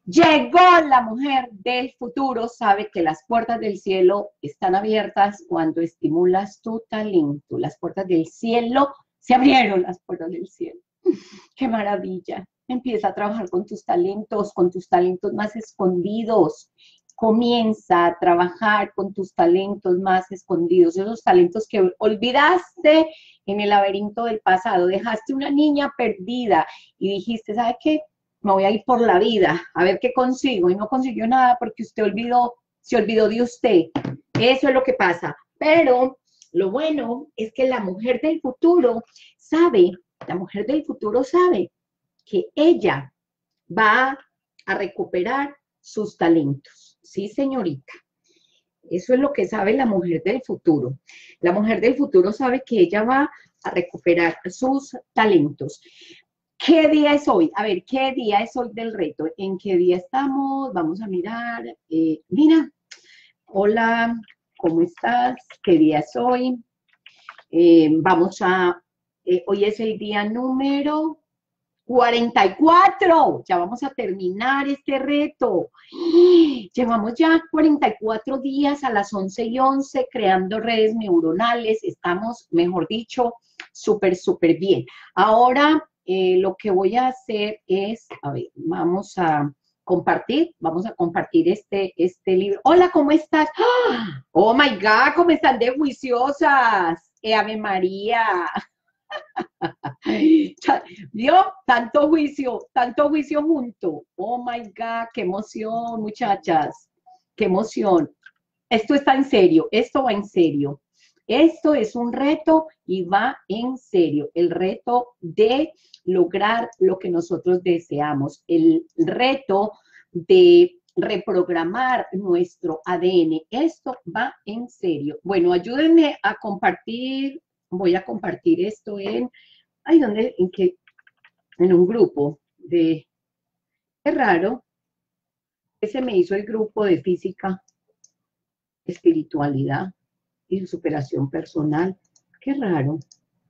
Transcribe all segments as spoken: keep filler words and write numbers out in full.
Llegó la mujer del futuro, sabe que las puertas del cielo están abiertas cuando estimulas tu talento. Las puertas del cielo, se abrieron las puertas del cielo. ¡Qué maravilla! Empieza a trabajar con tus talentos, con tus talentos más escondidos. Comienza a trabajar con tus talentos más escondidos, esos talentos que olvidaste en el laberinto del pasado. Dejaste una niña perdida y dijiste, ¿sabe qué? Me voy a ir por la vida, a ver qué consigo, y no consiguió nada porque usted olvidó, se olvidó de usted. Eso es lo que pasa. Pero lo bueno es que la mujer del futuro sabe, la mujer del futuro sabe que ella va a recuperar sus talentos. Sí, señorita. Eso es lo que sabe la mujer del futuro. La mujer del futuro sabe que ella va a recuperar sus talentos. ¿Qué día es hoy? A ver, ¿qué día es hoy del reto? ¿En qué día estamos? Vamos a mirar. Eh, mira, hola, ¿cómo estás? ¿Qué día es hoy? Eh, vamos a, eh, hoy es el día número cuarenta y cuatro. Ya vamos a terminar este reto. Llevamos ya cuarenta y cuatro días a las once y once creando redes neuronales. Estamos, mejor dicho, súper, súper bien. Ahora... Eh, lo que voy a hacer es, a ver, vamos a compartir, vamos a compartir este, este libro. Hola, ¿cómo estás? Oh my God, ¿cómo están de juiciosas? Eh, Ave María. ¿Vio? Tanto juicio, tanto juicio junto. Oh my God, qué emoción, muchachas. Qué emoción. Esto está en serio, esto va en serio. Esto es un reto y va en serio. El reto de lograr lo que nosotros deseamos. El reto de reprogramar nuestro A D N. Esto va en serio. Bueno, ayúdenme a compartir. Voy a compartir esto en... Ay, ¿dónde? En qué, en un grupo de... Qué raro. Ese me hizo el grupo de física, espiritualidad y superación personal. Qué raro.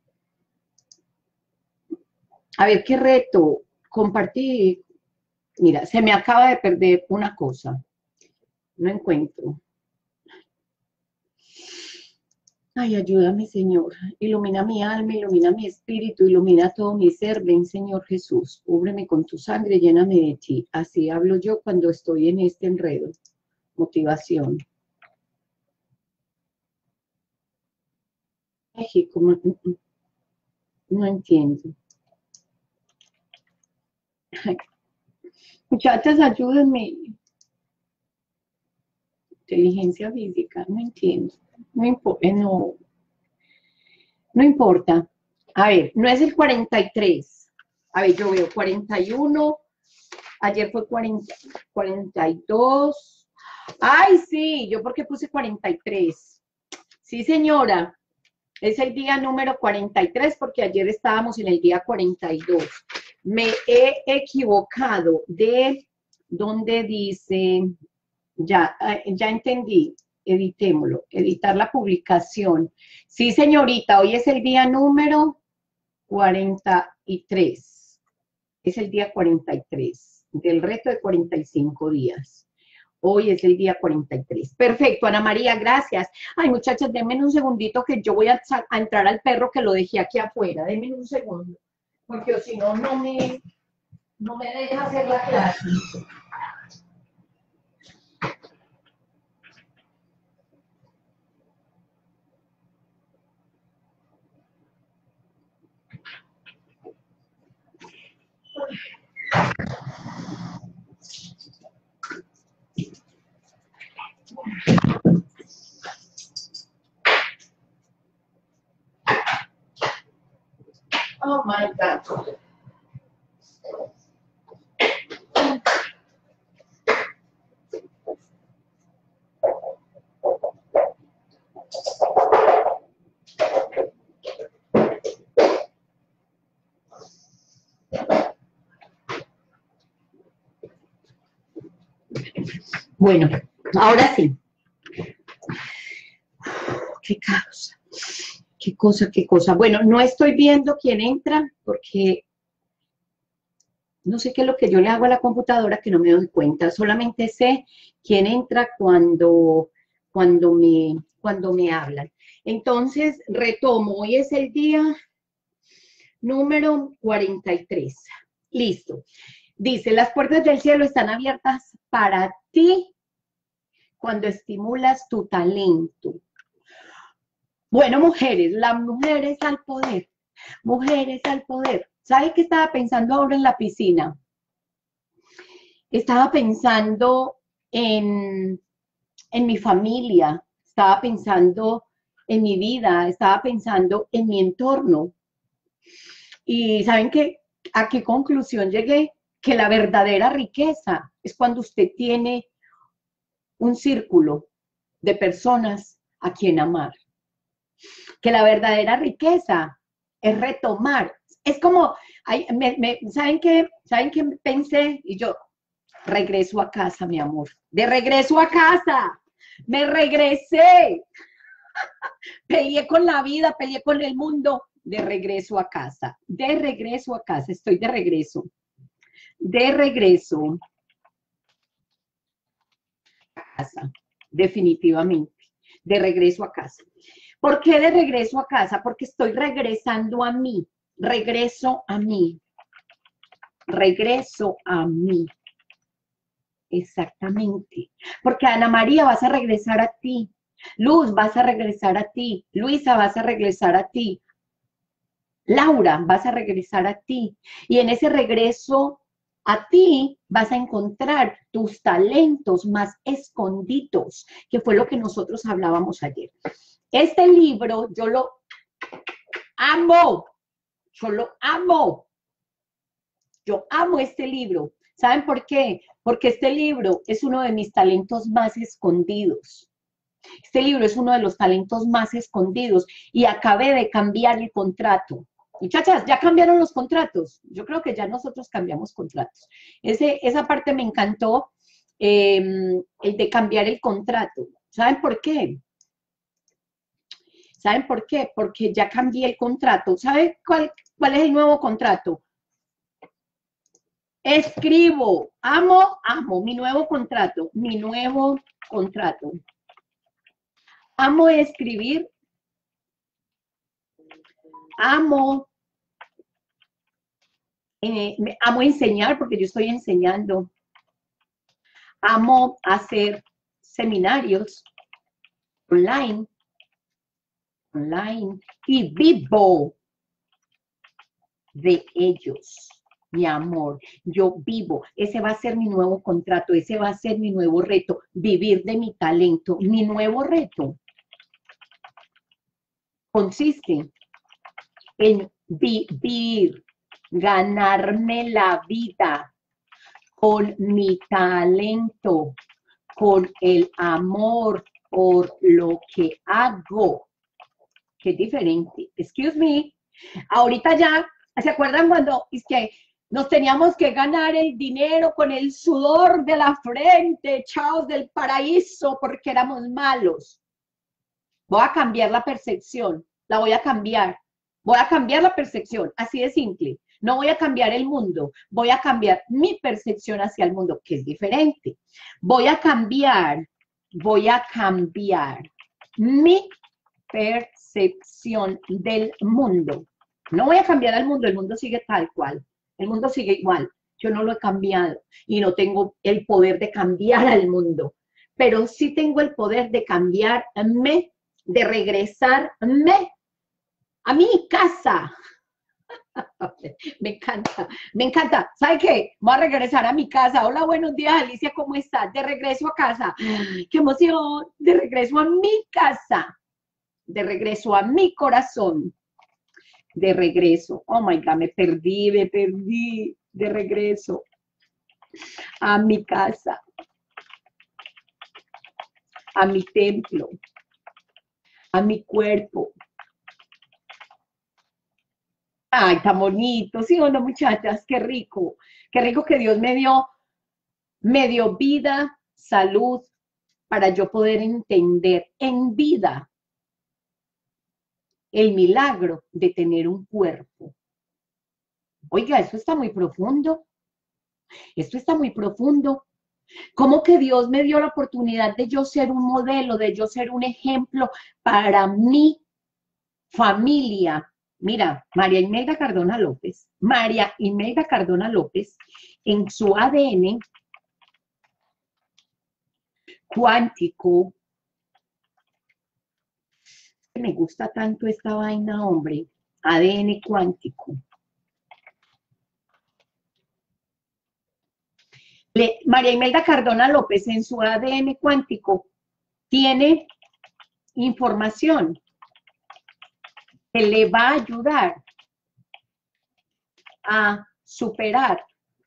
A ver, qué reto. Compartí. Mira, se me acaba de perder una cosa. No encuentro. Ay, ayúdame, Señor. Ilumina mi alma, ilumina mi espíritu, ilumina todo mi ser. Ven, Señor Jesús. Cúbreme con tu sangre, lléname de ti. Así hablo yo cuando estoy en este enredo. Motivación. México, no entiendo. Ay, muchachas, ayúdenme. Inteligencia física, no entiendo. No importa, no. No importa. A ver, no es el cuarenta y tres. A ver, yo veo cuarenta y uno. Ayer fue cuarenta, cuarenta y dos. Ay, sí, yo porque puse cuarenta y tres. Sí, señora. Es el día número cuarenta y tres porque ayer estábamos en el día cuarenta y dos. Me he equivocado de donde dice, ya, ya entendí, editémoslo, editar la publicación. Sí, señorita, hoy es el día número cuarenta y tres. Es el día cuarenta y tres del reto de cuarenta y cinco días. Hoy es el día cuarenta y tres. Perfecto, Ana María, gracias. Ay, muchachas, denme un segundito que yo voy a, a entrar al perro que lo dejé aquí afuera. Denme un segundo, porque si no, no me, no me deja hacer la clase. Oh my God. Bueno, ahora sí. Qué causa. Qué cosa, qué cosa. Bueno, no estoy viendo quién entra porque No sé qué es lo que yo le hago a la computadora que no me doy cuenta. Solamente sé quién entra cuando, cuando, me, cuando me hablan. Entonces, retomo. Hoy es el día número cuarenta y tres. Listo. Dice, las puertas del cielo están abiertas para ti cuando estimulas tu talento. Bueno, mujeres, las mujeres al poder. Mujeres al poder. ¿Sabe qué estaba pensando ahora en la piscina? Estaba pensando en, en mi familia, estaba pensando en mi vida, estaba pensando en mi entorno. Y ¿saben qué? ¿A qué conclusión llegué? Que la verdadera riqueza es cuando usted tiene un círculo de personas a quien amar. Que la verdadera riqueza es retomar. Es como, ay, me, me, ¿saben qué? ¿Saben qué pensé? Y yo, regreso a casa, mi amor. De regreso a casa. Me regresé. Peleé con la vida, peleé con el mundo. De regreso a casa. De regreso a casa. Estoy de regreso. De regreso a casa. Definitivamente. De regreso a casa. ¿Por qué de regreso a casa? Porque estoy regresando a mí. Regreso a mí. Regreso a mí. Exactamente. Porque Ana María, vas a regresar a ti. Luz, vas a regresar a ti. Luisa, vas a regresar a ti. Laura, vas a regresar a ti. Y en ese regreso a ti vas a encontrar tus talentos más escondidos, que fue lo que nosotros hablábamos ayer. Este libro yo lo amo. Yo lo amo. Yo amo este libro. ¿Saben por qué? Porque este libro es uno de mis talentos más escondidos. Este libro es uno de los talentos más escondidos y acabé de cambiar el contrato. Muchachas, ¿ya cambiaron los contratos? Yo creo que ya nosotros cambiamos contratos. Ese, esa parte me encantó, eh, el de cambiar el contrato. ¿Saben por qué? ¿Saben por qué? Porque ya cambié el contrato. ¿Saben cuál, cuál es el nuevo contrato? Escribo, amo, amo, mi nuevo contrato, mi nuevo contrato. Amo escribir, amo, eh, amo enseñar porque yo estoy enseñando, amo hacer seminarios online, online y vivo de ellos. Mi amor, yo vivo, ese va a ser mi nuevo contrato, ese va a ser mi nuevo reto, vivir de mi talento. Mi nuevo reto consiste en vivir, ganarme la vida con mi talento, con el amor por lo que hago, que es diferente. Excuse me, ahorita ya, ¿se acuerdan cuando es que nos teníamos que ganar el dinero con el sudor de la frente, echados del paraíso porque éramos malos? Voy a cambiar la percepción, la voy a cambiar. Voy a cambiar la percepción, así de simple. No voy a cambiar el mundo, voy a cambiar mi percepción hacia el mundo, que es diferente. Voy a cambiar, voy a cambiar mi percepción del mundo. No voy a cambiar al mundo, el mundo sigue tal cual. El mundo sigue igual. Yo no lo he cambiado y no tengo el poder de cambiar al mundo, pero sí tengo el poder de cambiarme, de regresarme a mi casa. Me encanta, me encanta. ¿Sabe qué? Voy a regresar a mi casa. Hola, buenos días, Alicia, ¿cómo estás? De regreso a casa. ¡Qué emoción! De regreso a mi casa. De regreso a mi corazón. De regreso. Oh, my God, me perdí, me perdí. De regreso a mi casa. A mi templo. A mi cuerpo. Ay, tan bonito, ¿sí o no, muchachas? Qué rico, qué rico que Dios me dio, me dio vida, salud, para yo poder entender en vida el milagro de tener un cuerpo. Oiga, eso está muy profundo. Esto está muy profundo. ¿Cómo que Dios me dio la oportunidad de yo ser un modelo, de yo ser un ejemplo para mi familia? Mira, María Imelda Cardona López, María Imelda Cardona López, en su A D N cuántico, me gusta tanto esta vaina, hombre, A D N cuántico. Le, María Imelda Cardona López en su A D N cuántico tiene información que le va a ayudar a superar,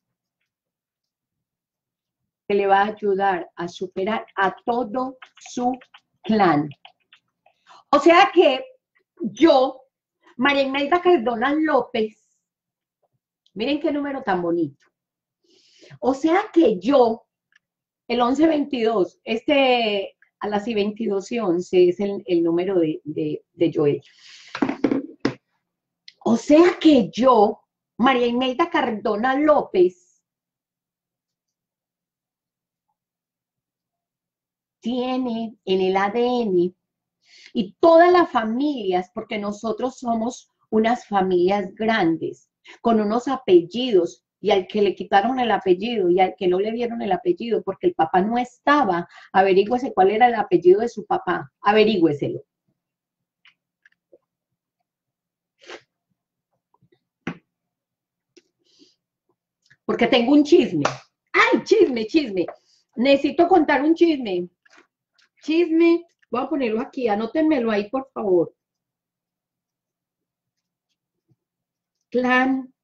que le va a ayudar a superar a todo su clan. O sea que yo, María Imelda Cardona López, miren qué número tan bonito. O sea que yo, el once veintidós, este a las y veintidós y once es el, el número de, de, de Joel. O sea que yo, María Imelda Cardona López, tiene en el A D N y todas las familias, porque nosotros somos unas familias grandes, con unos apellidos, y al que le quitaron el apellido y al que no le dieron el apellido porque el papá no estaba, averígüese cuál era el apellido de su papá, averígüeselo. Porque tengo un chisme. ¡Ay, chisme, chisme! Necesito contar un chisme. Chisme, voy a ponerlo aquí, anótenmelo ahí, por favor. Clan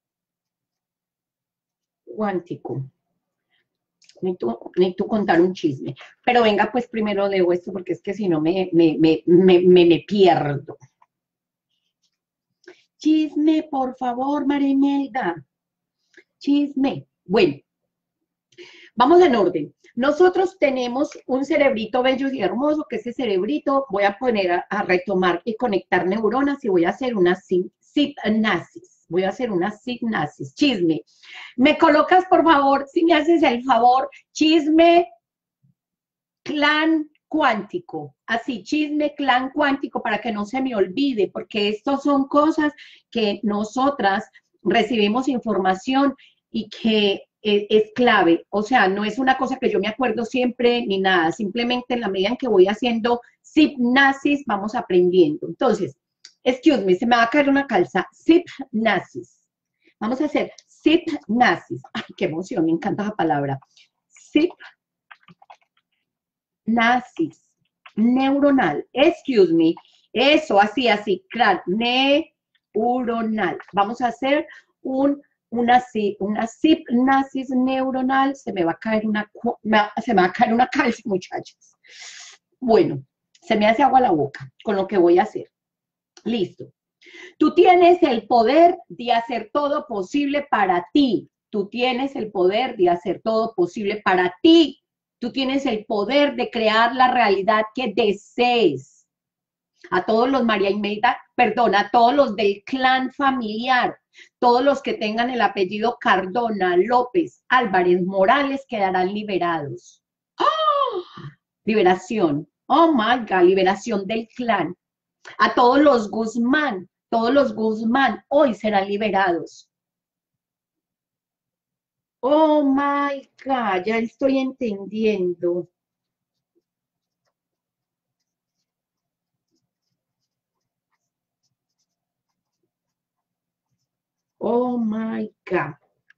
cuántico. Necesito, necesito contar un chisme. Pero venga, pues primero leo esto, porque es que si no me, me, me, me, me, me pierdo. Chisme, por favor, María Imelda. Chisme. Bueno, vamos en orden. Nosotros tenemos un cerebrito bello y hermoso, que ese cerebrito voy a poner a, a retomar y conectar neuronas y voy a hacer una hipnosis. Voy a hacer una hipnosis. Chisme. ¿Me colocas, por favor, si me haces el favor, chisme, clan cuántico? Así, chisme, clan cuántico, para que no se me olvide, porque estas son cosas que nosotras recibimos información y que es, es clave. O sea, no es una cosa que yo me acuerdo siempre ni nada, simplemente en la medida en que voy haciendo hipnosis, vamos aprendiendo. Entonces, excuse me, se me va a caer una calza. Hipnosis. Vamos a hacer hipnosis. Ay, qué emoción, me encanta esa palabra. Hipnosis neuronal. Excuse me. Eso, así, así, claro. Neuronal. Vamos a hacer un, una, una hipnosis neuronal. Se me va a caer una, se me va a caer una calza, muchachos. Bueno, se me hace agua la boca con lo que voy a hacer. Listo. Tú tienes el poder de hacer todo posible para ti. Tú tienes el poder de hacer todo posible para ti. Tú tienes el poder de crear la realidad que desees. A todos los María Imelda, perdón, a todos los del clan familiar, todos los que tengan el apellido Cardona, López, Álvarez, Morales, quedarán liberados. ¡Oh! Liberación. Oh my God, liberación del clan. A todos los Guzmán, todos los Guzmán hoy serán liberados. Oh my God, ya estoy entendiendo. Oh my God.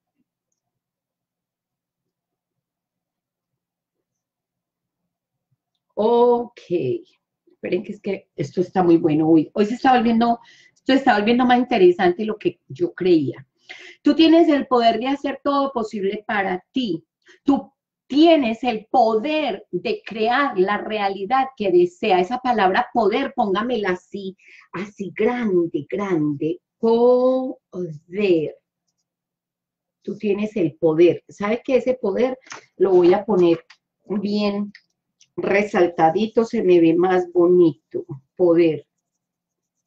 Ok. Esperen que es que esto está muy bueno hoy. Hoy se está volviendo, esto está volviendo más interesante de lo que yo creía. Tú tienes el poder de hacer todo posible para ti. Tú tienes el poder de crear la realidad que desea. Esa palabra poder, póngamela así, así grande, grande. Poder. Tú tienes el poder. ¿Sabes qué? Ese poder lo voy a poner bien resaltadito, se me ve más bonito. Poder.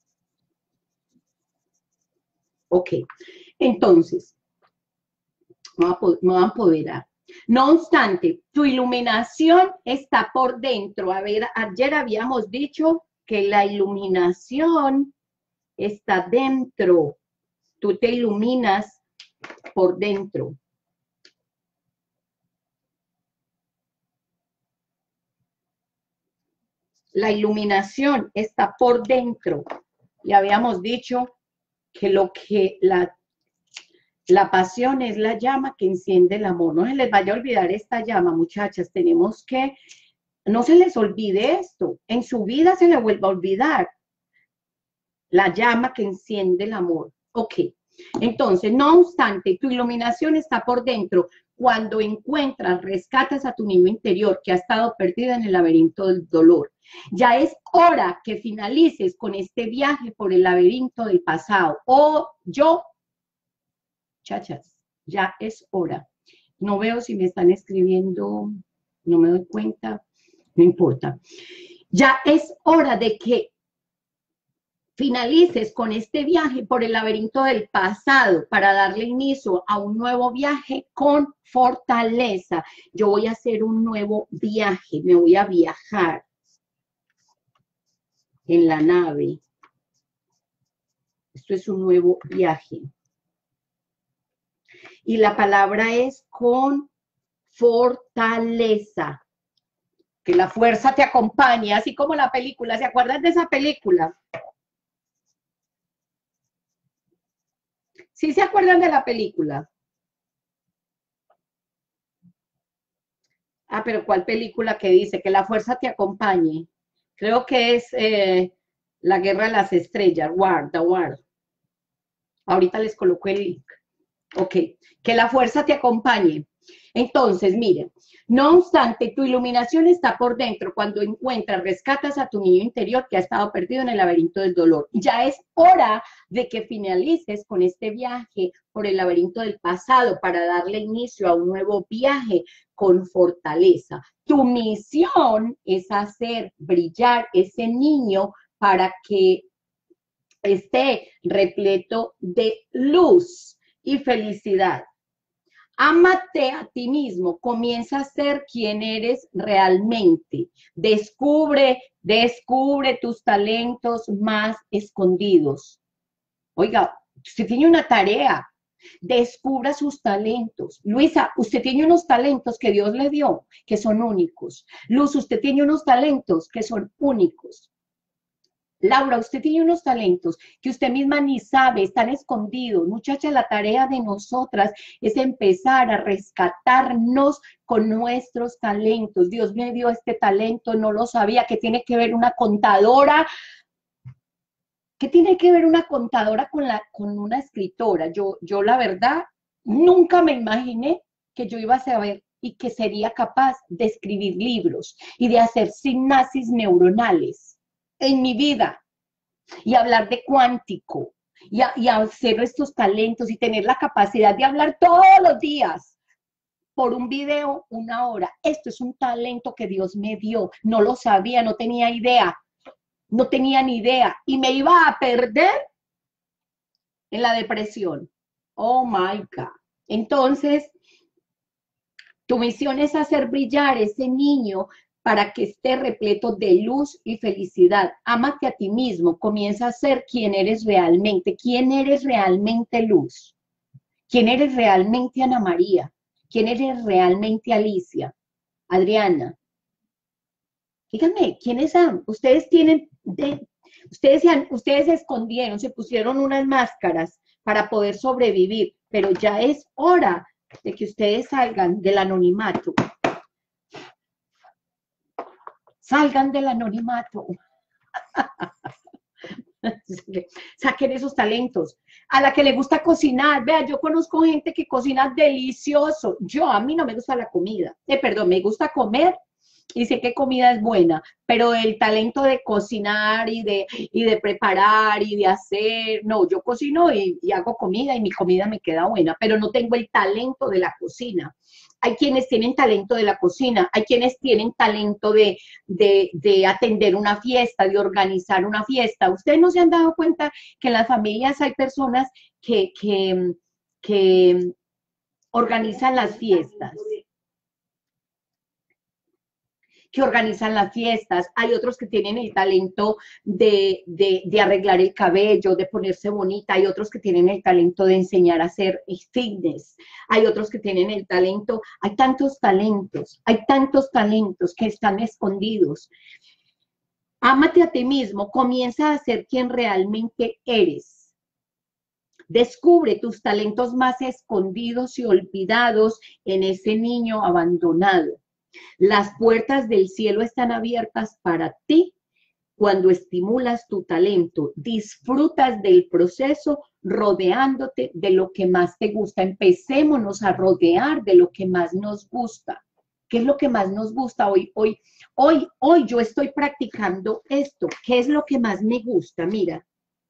Ok. Entonces, Me voy a, me voy a empoderar. No obstante, tu iluminación está por dentro. A ver, ayer habíamos dicho que la iluminación está dentro. Tú te iluminas por dentro. La iluminación está por dentro. Y habíamos dicho que lo que la, la pasión es la llama que enciende el amor. No se les vaya a olvidar esta llama, muchachas. Tenemos que, no se les olvide esto. En su vida se le vuelva a olvidar la llama que enciende el amor. Ok. Entonces, no obstante, tu iluminación está por dentro. Cuando encuentras, rescatas a tu niño interior que ha estado perdida en el laberinto del dolor. Ya es hora que finalices con este viaje por el laberinto del pasado. O yo, chachas, ya es hora. No veo si me están escribiendo, no me doy cuenta, no importa. Ya es hora de que finalices con este viaje por el laberinto del pasado para darle inicio a un nuevo viaje con fortaleza. Yo voy a hacer un nuevo viaje, me voy a viajar en la nave. Esto es un nuevo viaje. Y la palabra es con fortaleza. Que la fuerza te acompañe, así como la película. ¿Se acuerdan de esa película? ¿Sí se acuerdan de la película? Ah, pero ¿cuál película que dice? Que la fuerza te acompañe. Creo que es eh, La Guerra de las Estrellas, War, The War. Ahorita les coloco el link. Ok, que la fuerza te acompañe. Entonces, miren, no obstante, tu iluminación está por dentro. Cuando encuentras, rescatas a tu niño interior que ha estado perdido en el laberinto del dolor. Ya es hora de que finalices con este viaje por el laberinto del pasado para darle inicio a un nuevo viaje con fortaleza. Tu misión es hacer brillar ese niño para que esté repleto de luz y felicidad. Ámate a ti mismo, comienza a ser quien eres realmente. Descubre, descubre tus talentos más escondidos. Oiga, usted tiene una tarea, descubra sus talentos. Luisa, usted tiene unos talentos que Dios le dio, que son únicos. Luz, usted tiene unos talentos que son únicos. Laura, usted tiene unos talentos que usted misma ni sabe, están escondidos. Muchacha, la tarea de nosotras es empezar a rescatarnos con nuestros talentos. Dios me dio este talento, no lo sabía, que tiene que ver una contadora. ¿Qué tiene que ver una contadora con, la, con una escritora? Yo, yo, la verdad, nunca me imaginé que yo iba a saber y que sería capaz de escribir libros y de hacer sinapsis neuronales en mi vida, y hablar de cuántico, y, a, y hacer estos talentos, y tener la capacidad de hablar todos los días, por un video, una hora. Esto es un talento que Dios me dio, no lo sabía, no tenía idea, no tenía ni idea, y me iba a perder en la depresión. Oh my God. Entonces, tu misión es hacer brillar ese niño para que esté repleto de luz y felicidad. Ámate a ti mismo, comienza a ser quien eres realmente. ¿Quién eres realmente, Luz? ¿Quién eres realmente, Ana María? ¿Quién eres realmente, Alicia? Adriana. Díganme, ¿quiénes son? Ustedes tienen, de, ustedes, se han, ustedes se escondieron, se pusieron unas máscaras para poder sobrevivir, pero ya es hora de que ustedes salgan del anonimato. Salgan del anonimato. Saquen esos talentos. A la que le gusta cocinar, vea, yo conozco gente que cocina delicioso. Yo, a mí no me gusta la comida. Eh, perdón, me gusta comer y sé que comida es buena, pero el talento de cocinar y de, y de preparar y de hacer, no, yo cocino y, y hago comida y mi comida me queda buena, pero no tengo el talento de la cocina. Hay quienes tienen talento de la cocina, hay quienes tienen talento de, de, de atender una fiesta, de organizar una fiesta. ¿Ustedes no se han dado cuenta que en las familias hay personas que, que, que organizan las fiestas. Que organizan las fiestas, hay otros que tienen el talento de, de, de arreglar el cabello, de ponerse bonita, hay otros que tienen el talento de enseñar a hacer fitness, hay otros que tienen el talento, hay tantos talentos, hay tantos talentos que están escondidos. Ámate a ti mismo, comienza a ser quien realmente eres. Descubre tus talentos más escondidos y olvidados en ese niño abandonado. Las puertas del cielo están abiertas para ti cuando estimulas tu talento, disfrutas del proceso rodeándote de lo que más te gusta. Empecémonos a rodear de lo que más nos gusta. ¿Qué es lo que más nos gusta hoy? Hoy, hoy, hoy yo estoy practicando esto. ¿Qué es lo que más me gusta? Mira.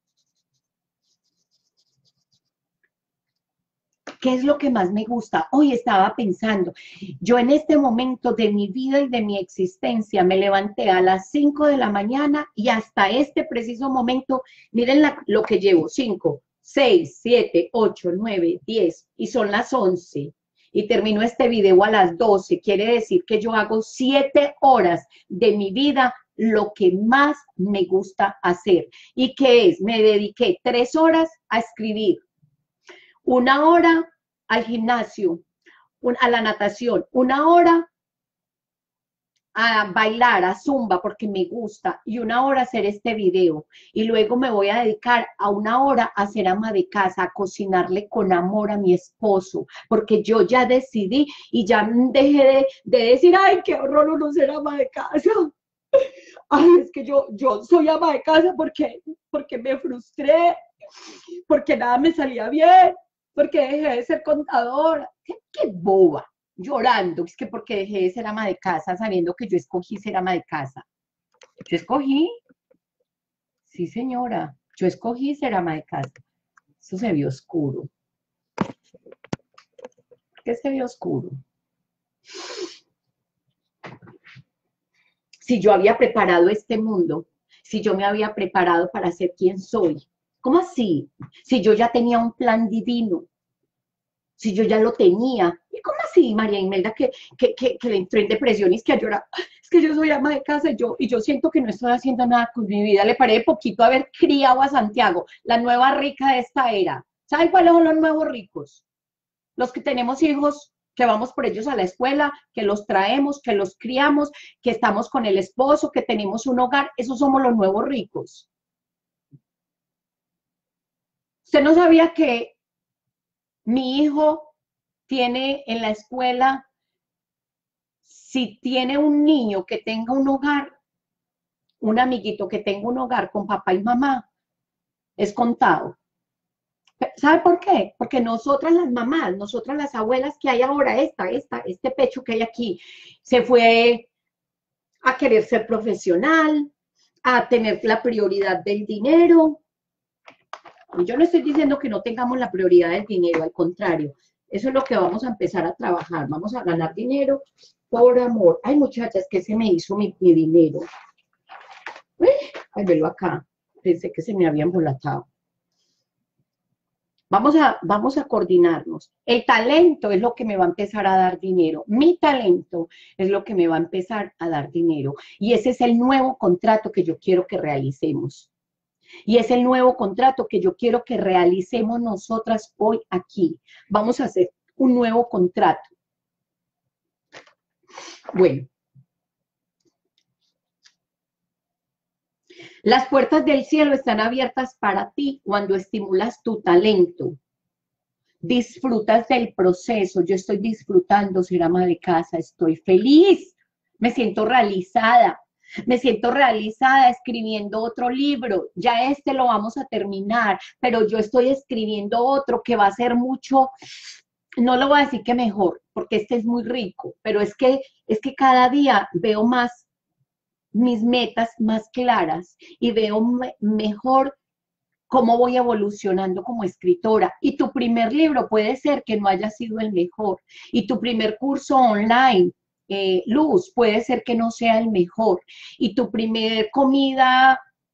¿Qué es lo que más me gusta? Hoy estaba pensando, yo en este momento de mi vida y de mi existencia me levanté a las cinco de la mañana y hasta este preciso momento, miren la, lo que llevo, cinco, seis, siete, ocho, nueve, diez y son las once y termino este video a las doce, quiere decir que yo hago siete horas de mi vida lo que más me gusta hacer. ¿Y qué es? Me dediqué tres horas a escribir, una hora al gimnasio, un, a la natación, una hora a bailar, a zumba, porque me gusta, y una hora a hacer este video. Y luego me voy a dedicar a una hora a ser ama de casa, a cocinarle con amor a mi esposo, porque yo ya decidí y ya dejé de, de decir, ay, qué horror uno ser ama de casa. Ay, es que yo, yo soy ama de casa porque, porque me frustré, porque nada me salía bien, porque dejé de ser contadora. ¿Qué, qué boba, llorando, es que porque dejé de ser ama de casa, sabiendo que yo escogí ser ama de casa. Yo escogí, sí señora, yo escogí ser ama de casa. Eso se vio oscuro. ¿Por qué se vio oscuro? Si yo había preparado este mundo, si yo me había preparado para ser quien soy. ¿Cómo así? Si yo ya tenía un plan divino, si yo ya lo tenía. ¿Y cómo así, María Imelda, que, que, que, que le entró en depresión y es que a llorar? Es que yo soy ama de casa y yo, y yo siento que no estoy haciendo nada con mi vida. Le paré poquito haber criado a Santiago, la nueva rica de esta era. ¿Saben cuáles son los nuevos ricos? Los que tenemos hijos, que vamos por ellos a la escuela, que los traemos, que los criamos, que estamos con el esposo, que tenemos un hogar. Esos somos los nuevos ricos. ¿Usted no sabía que mi hijo tiene en la escuela, si tiene un niño que tenga un hogar, un amiguito que tenga un hogar con papá y mamá, es contado? ¿Sabe por qué? Porque nosotras las mamás, nosotras las abuelas que hay ahora, esta, esta, este pecho que hay aquí, se fue a querer ser profesional, a tener la prioridad del dinero. Yo no estoy diciendo que no tengamos la prioridad del dinero, al contrario, eso es lo que vamos a empezar a trabajar, vamos a ganar dinero por amor. Ay, muchachas, ¿qué se me hizo mi, mi dinero? Ay, velo acá, pensé que se me había embolatado. Vamos a, vamos a coordinarnos. El talento es lo que me va a empezar a dar dinero. Mi talento es lo que me va a empezar a dar dinero. Y ese es el nuevo contrato que yo quiero que realicemos. Y es el nuevo contrato que yo quiero que realicemos nosotras hoy aquí. Vamos a hacer un nuevo contrato. Bueno. Las puertas del cielo están abiertas para ti cuando estimulas tu talento. Disfrutas del proceso. Yo estoy disfrutando ser ama de casa. Estoy feliz. Me siento realizada. Me siento realizada escribiendo otro libro. Ya este lo vamos a terminar, pero yo estoy escribiendo otro que va a ser mucho, no lo voy a decir que mejor, porque este es muy rico, pero es que, es que cada día veo más mis metas más claras y veo me, mejor cómo voy evolucionando como escritora. Y tu primer libro puede ser que no haya sido el mejor. Y tu primer curso online, eh, Luz, puede ser que no sea el mejor. Y tu primer comida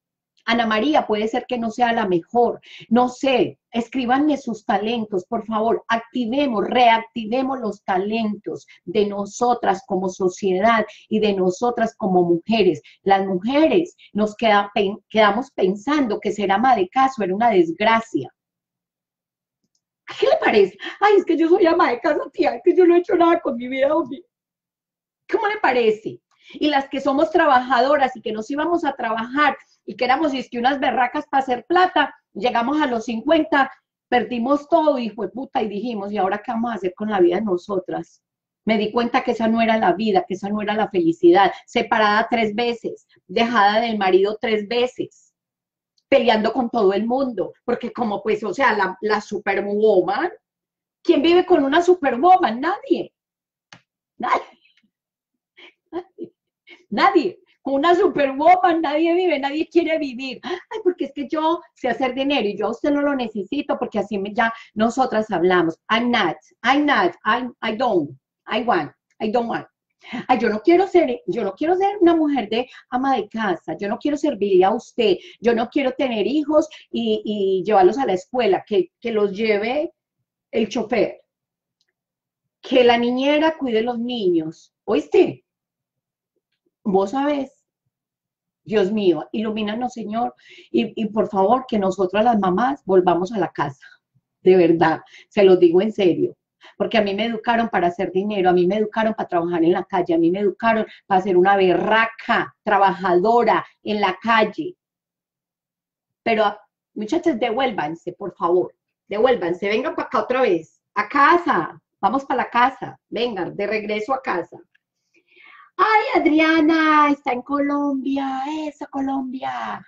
Ana María puede ser que no sea la mejor, no sé, escríbanme sus talentos, por favor, activemos, reactivemos los talentos de nosotras como sociedad y de nosotras como mujeres. Las mujeres nos queda, quedamos pensando que ser ama de casa era una desgracia. ¿Qué le parece? Ay, es que yo soy ama de casa, tía, que yo no he hecho nada con mi vida, hombre. ¿Cómo le parece? Y las que somos trabajadoras y que nos íbamos a trabajar y que éramos es que unas berracas para hacer plata, llegamos a los cincuenta, perdimos todo y fue puta y dijimos, ¿y ahora qué vamos a hacer con la vida de nosotras? Me di cuenta que esa no era la vida, que esa no era la felicidad. Separada tres veces, dejada del marido tres veces, peleando con todo el mundo, porque como pues, o sea, la, la superwoman, ¿quién vive con una superwoman? Nadie. Nadie. Nadie. Nadie. Con una superwoman nadie vive, nadie quiere vivir. Ay, porque es que yo sé hacer dinero y yo a usted no lo necesito porque así me, ya nosotras hablamos. I'm not, I'm not, I'm, I don't, I want, I don't want. Ay, yo no quiero ser, yo no quiero ser una mujer de ama de casa, yo no quiero servirle a usted, yo no quiero tener hijos y, y llevarlos a la escuela, que, que los lleve el chofer, que la niñera cuide los niños. ¿Oíste? Vos sabés, Dios mío, ilumínanos, Señor, y, y por favor que nosotras las mamás volvamos a la casa, de verdad, se los digo en serio, porque a mí me educaron para hacer dinero, a mí me educaron para trabajar en la calle, a mí me educaron para ser una berraca, trabajadora en la calle, pero muchachas, devuélvanse, por favor, devuélvanse, vengan para acá otra vez, a casa, vamos para la casa, vengan, de regreso a casa. Ay, Adriana, está en Colombia, eso, Colombia.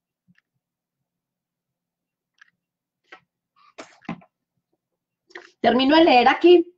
Termino de leer aquí.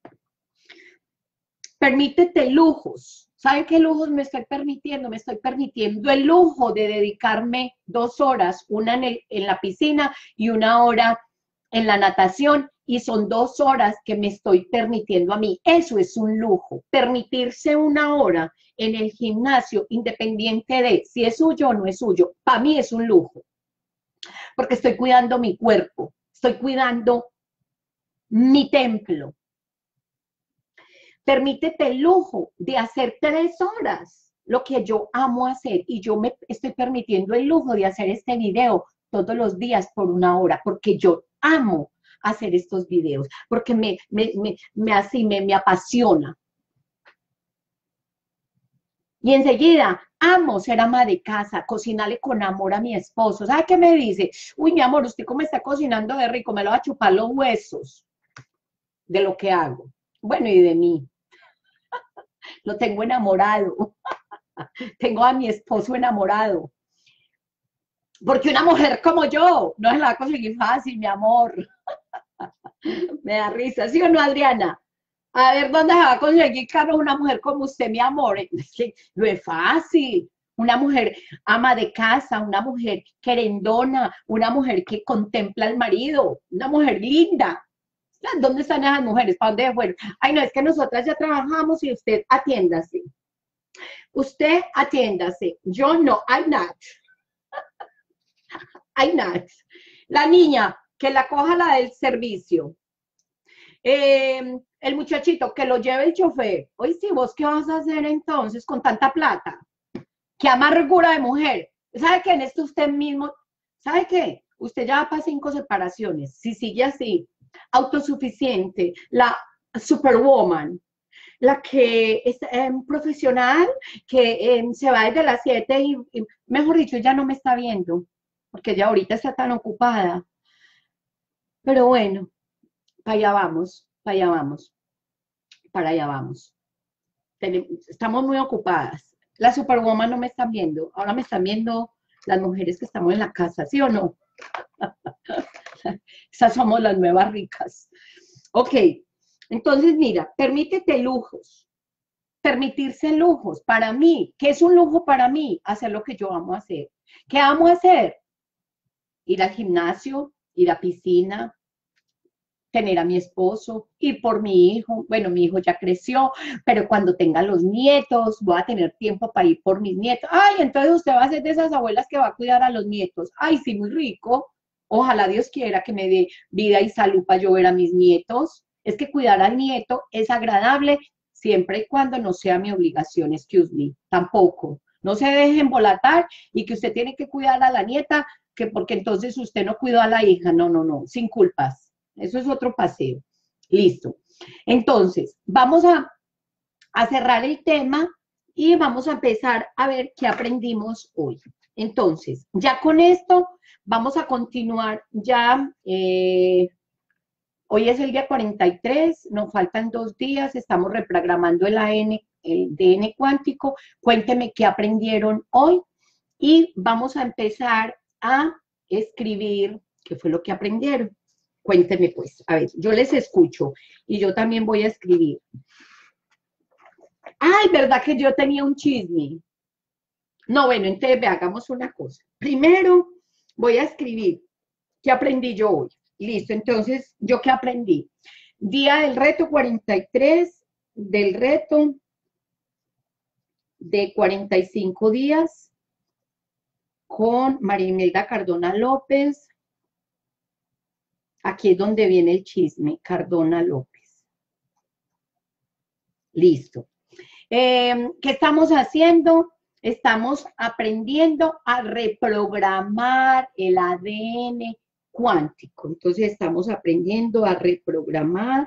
Permítete lujos. ¿Saben qué lujos me estoy permitiendo? Me estoy permitiendo el lujo de dedicarme dos horas, una en, el, en la piscina y una hora en la natación, y son dos horas que me estoy permitiendo a mí. Eso es un lujo, permitirse una hora en el gimnasio, independiente de si es suyo o no es suyo, para mí es un lujo, porque estoy cuidando mi cuerpo, estoy cuidando mi templo. Permítete el lujo de hacer tres horas, lo que yo amo hacer, y yo me estoy permitiendo el lujo de hacer este video todos los días por una hora, porque yo amo hacer estos videos, porque me, me, me, me, así, me, me apasiona. Y enseguida, amo ser ama de casa, cocinarle con amor a mi esposo. ¿Sabe qué me dice? Uy, mi amor, usted cómo está cocinando de rico, me lo va a chupar los huesos de lo que hago. Bueno, y de mí. Lo tengo enamorado. Tengo a mi esposo enamorado. Porque una mujer como yo no se la va a conseguir fácil, mi amor. Me da risa, ¿sí o no, Adriana? A ver, ¿dónde se va a conseguir, Carlos, una mujer como usted, mi amor? Es que no es fácil. Una mujer ama de casa, una mujer querendona, una mujer que contempla al marido, una mujer linda. ¿Dónde están esas mujeres? ¿Para dónde fueron? Ay, no, es que nosotras ya trabajamos y usted atiéndase. Usted atiéndase. Yo no, I'm not. I'm not. La niña, que la coja la del servicio. Eh, el muchachito, que lo lleve el chofer. Oye, si vos, ¿qué vas a hacer entonces con tanta plata? Qué amargura de mujer. ¿Sabe qué? En esto usted mismo, ¿sabe qué? Usted ya va para cinco separaciones. Si sigue así, autosuficiente, la superwoman, la que es eh, profesional, que eh, se va desde las siete y, y, mejor dicho, ya no me está viendo, porque ya ahorita está tan ocupada. Pero bueno, para allá vamos, para allá vamos, para allá vamos. Estamos muy ocupadas. La superwoman no me están viendo, ahora me están viendo las mujeres que estamos en la casa, ¿sí o no? Esas somos las nuevas ricas. Ok, entonces mira, permítete lujos, permitirse lujos. Para mí, ¿qué es un lujo para mí? Hacer lo que yo amo hacer. ¿Qué amo hacer? Ir al gimnasio, ir a piscina, tener a mi esposo y por mi hijo. Bueno, mi hijo ya creció, pero cuando tenga los nietos, voy a tener tiempo para ir por mis nietos. Ay, entonces usted va a ser de esas abuelas que va a cuidar a los nietos. Ay, sí, muy rico. Ojalá Dios quiera que me dé vida y salud para yo ver a mis nietos. Es que cuidar al nieto es agradable siempre y cuando no sea mi obligación, excuse me, tampoco. No se deje embolatar y que usted tiene que cuidar a la nieta, que porque entonces usted no cuidó a la hija. No, no, no, sin culpas. Eso es otro paseo. Listo. Entonces, vamos a, a cerrar el tema y vamos a empezar a ver qué aprendimos hoy. Entonces, ya con esto vamos a continuar ya, eh, hoy es el día cuarenta y tres, nos faltan dos días, estamos reprogramando el A N, el D N cuántico. Cuénteme qué aprendieron hoy y vamos a empezar a escribir qué fue lo que aprendieron. Cuénteme pues, a ver, yo les escucho y yo también voy a escribir. Ay, ¿verdad que yo tenía un chisme? No, bueno, entonces ve, hagamos una cosa. Primero voy a escribir qué aprendí yo hoy. Listo, entonces, ¿yo qué aprendí? Día del reto cuarenta y tres, del reto de cuarenta y cinco días con María Imelda Cardona López. Aquí es donde viene el chisme, Cardona López. Listo. Eh, ¿Qué estamos haciendo? Estamos aprendiendo a reprogramar el A D N cuántico. Entonces estamos aprendiendo a reprogramar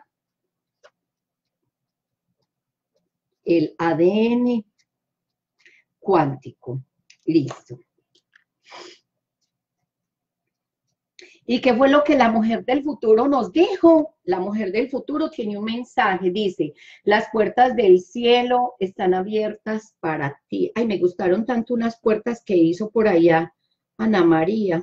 el A D N cuántico. Listo. ¿Y qué fue lo que la mujer del futuro nos dijo? La mujer del futuro tiene un mensaje, dice, las puertas del cielo están abiertas para ti. Ay, me gustaron tanto unas puertas que hizo por allá Ana María.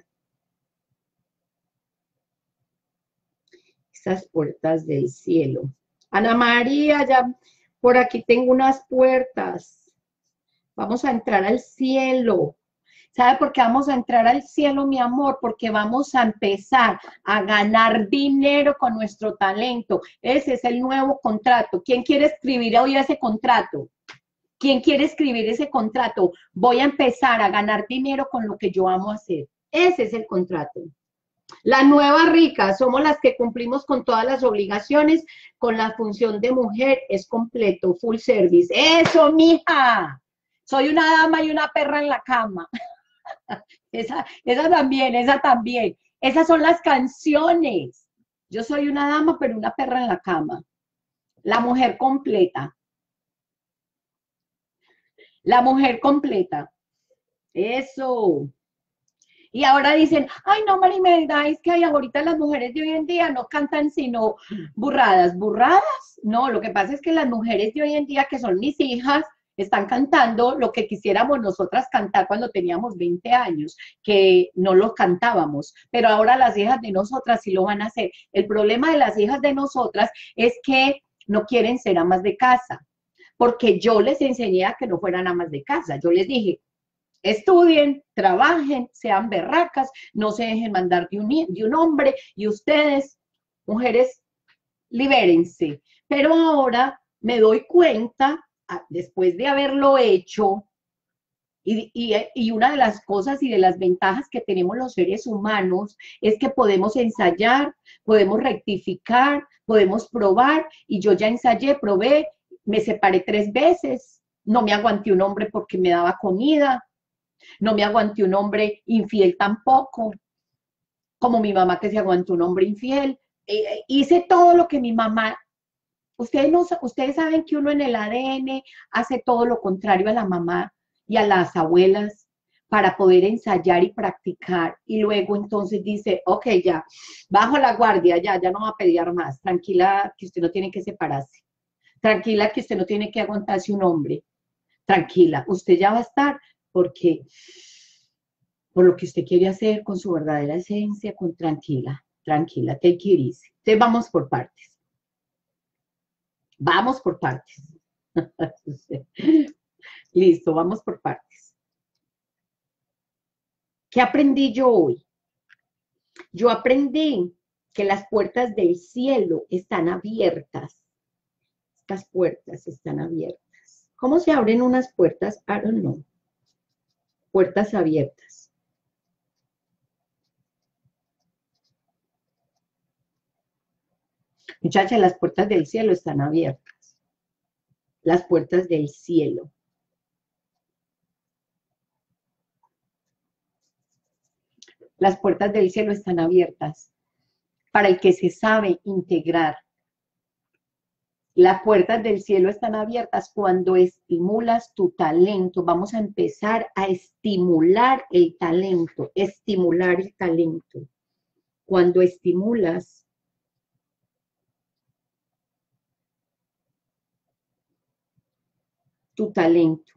Esas puertas del cielo. Ana María, ya por aquí tengo unas puertas. Vamos a entrar al cielo. ¿Sabe por qué vamos a entrar al cielo, mi amor? Porque vamos a empezar a ganar dinero con nuestro talento. Ese es el nuevo contrato. ¿Quién quiere escribir hoy ese contrato? ¿Quién quiere escribir ese contrato? Voy a empezar a ganar dinero con lo que yo amo hacer. Ese es el contrato. La nueva rica, somos las que cumplimos con todas las obligaciones, con la función de mujer, es completo, full service. ¡Eso, mija! Soy una dama y una perra en la cama. Esa, esa también, esa también. Esas son las canciones. Yo soy una dama, pero una perra en la cama. La mujer completa. La mujer completa. Eso. Y ahora dicen, ay no, Marimelda, es que hay ahorita las mujeres de hoy en día no cantan sino burradas. ¿Burradas? No, lo que pasa es que las mujeres de hoy en día, que son mis hijas, están cantando lo que quisiéramos nosotras cantar cuando teníamos veinte años, que no lo cantábamos, pero ahora las hijas de nosotras sí lo van a hacer. El problema de las hijas de nosotras es que no quieren ser amas de casa, porque yo les enseñé a que no fueran amas de casa. Yo les dije, estudien, trabajen, sean berracas, no se dejen mandar de un, de un hombre, y ustedes, mujeres, libérense. Pero ahora me doy cuenta, después de haberlo hecho, y, y, y una de las cosas y de las ventajas que tenemos los seres humanos es que podemos ensayar, podemos rectificar, podemos probar, y yo ya ensayé, probé, me separé tres veces, no me aguanté un hombre porque me daba comida, no me aguanté un hombre infiel tampoco, como mi mamá que se aguantó un hombre infiel. Eh, hice todo lo que mi mamá, ustedes, no, ustedes saben que uno en el A D N hace todo lo contrario a la mamá y a las abuelas para poder ensayar y practicar. Y luego entonces dice, ok, ya, bajo la guardia, ya, ya no va a pelear más. Tranquila que usted no tiene que separarse. Tranquila que usted no tiene que aguantarse un hombre. Tranquila, usted ya va a estar porque por lo que usted quiere hacer con su verdadera esencia, con tranquila, tranquila, take it easy. Entonces vamos por partes. Vamos por partes. Listo, vamos por partes. ¿Qué aprendí yo hoy? Yo aprendí que las puertas del cielo están abiertas. Estas puertas están abiertas. ¿Cómo se abren unas puertas? I don't know. Puertas abiertas. Muchachas, las puertas del cielo están abiertas. Las puertas del cielo. Las puertas del cielo están abiertas para el que se sabe integrar. Las puertas del cielo están abiertas cuando estimulas tu talento. Vamos a empezar a estimular el talento, estimular el talento. Cuando estimulas tu talento.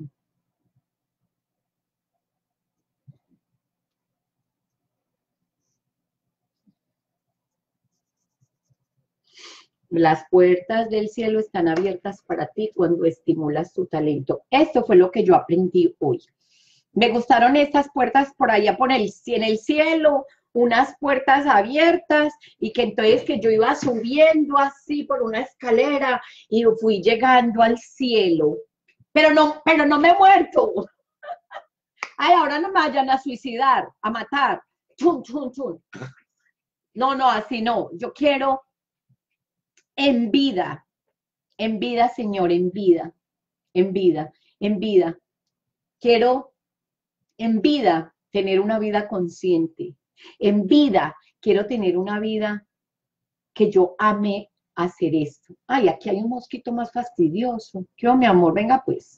Las puertas del cielo están abiertas para ti cuando estimulas tu talento. Esto fue lo que yo aprendí hoy. Me gustaron estas puertas por allá por el, en el cielo, unas puertas abiertas, y que entonces que yo iba subiendo así por una escalera y fui llegando al cielo. Pero no, pero no me he muerto. Ay, ahora no me vayan a suicidar, a matar. Chun, chun, chun. No, no, así no. Yo quiero en vida, en vida, Señor, en vida, en vida, en vida. Quiero en vida tener una vida consciente. En vida quiero tener una vida que yo ame hacer esto. Ay, aquí hay un mosquito más fastidioso. ¿Qué onda, mi amor? Venga, pues.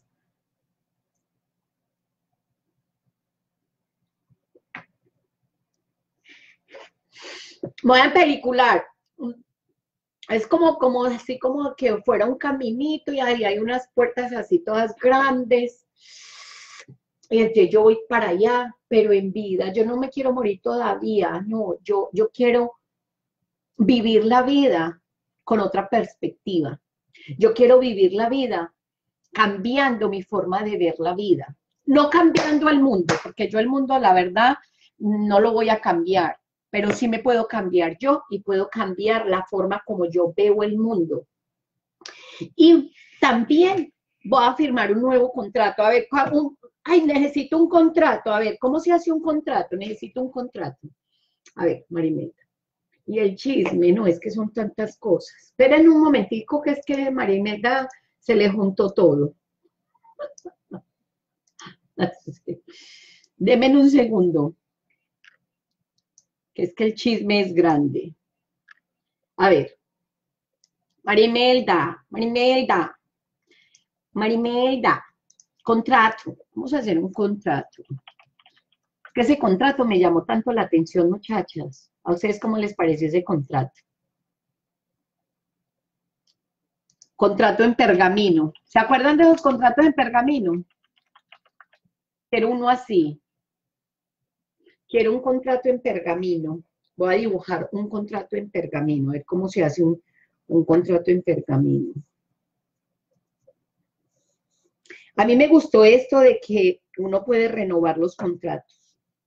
Voy a pelicular. Es como, como así como que fuera un caminito y ahí hay unas puertas así todas grandes. Y entonces yo voy para allá, pero en vida. Yo no me quiero morir todavía, no. Yo, yo quiero vivir la vida con otra perspectiva. Yo quiero vivir la vida cambiando mi forma de ver la vida. No cambiando el mundo, porque yo el mundo, la verdad, no lo voy a cambiar. Pero sí me puedo cambiar yo y puedo cambiar la forma como yo veo el mundo. Y también voy a firmar un nuevo contrato. A ver, un, ay, necesito un contrato. A ver, ¿cómo se hace un contrato? Necesito un contrato. A ver, Marimelda. Y el chisme, no, es que son tantas cosas. Esperen un momentico, que es que Marimelda se le juntó todo. Denme un segundo. Que es que el chisme es grande. A ver, Marimelda, Marimelda, Marimelda, contrato, vamos a hacer un contrato. Que ese contrato me llamó tanto la atención, muchachas. ¿A ustedes cómo les pareció ese contrato? Contrato en pergamino. ¿Se acuerdan de los contratos en pergamino? Quiero uno así. Quiero un contrato en pergamino. Voy a dibujar un contrato en pergamino, a ver cómo se hace un, un contrato en pergamino. A mí me gustó esto de que uno puede renovar los contratos.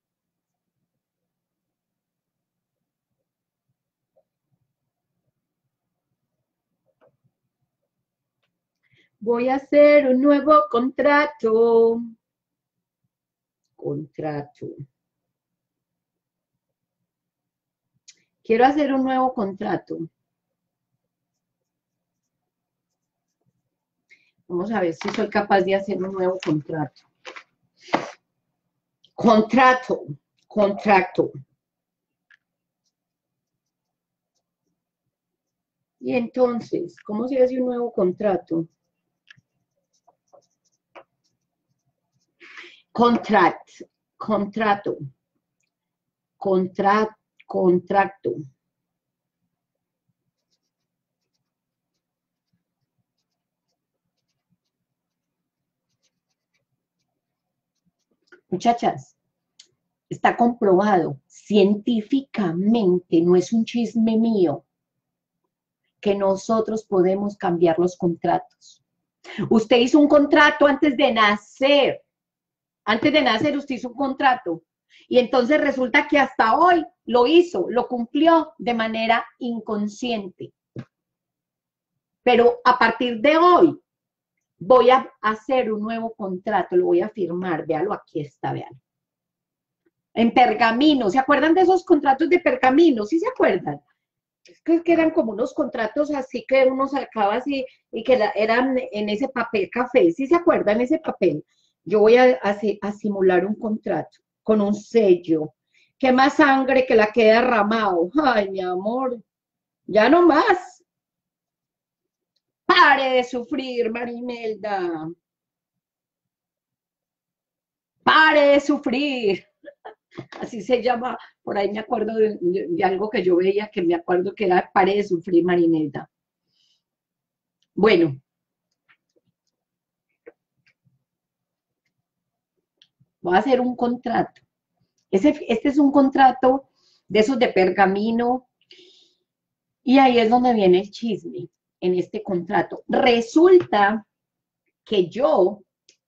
Voy a hacer un nuevo contrato. Contrato. Quiero hacer un nuevo contrato. Vamos a ver si soy capaz de hacer un nuevo contrato. Contrato, contrato. Y entonces, ¿cómo se hace un nuevo contrato? Contract, contrato, contrato, contrato. Muchachas, está comprobado científicamente, no es un chisme mío, que nosotros podemos cambiar los contratos. Usted hizo un contrato antes de nacer. Antes de nacer usted hizo un contrato. Y entonces resulta que hasta hoy lo hizo, lo cumplió de manera inconsciente. Pero a partir de hoy voy a hacer un nuevo contrato, lo voy a firmar, véalo, aquí está, véalo. En pergamino, ¿se acuerdan de esos contratos de pergamino? ¿Sí se acuerdan? Es que, que eran como unos contratos así que uno sacaba así y que la, eran en ese papel café, ¿sí se acuerdan ese papel? Yo voy a, a, a simular un contrato con un sello. ¿Qué más sangre que la que he derramado? Ay, mi amor, ya no más. Pare de sufrir, Marimelda. Pare de sufrir. Así se llama, por ahí me acuerdo de, de, de algo que yo veía, que me acuerdo que era Pare de sufrir, Marimelda. Bueno, voy a hacer un contrato. Ese, este es un contrato de esos de pergamino, y ahí es donde viene el chisme, en este contrato. Resulta que yo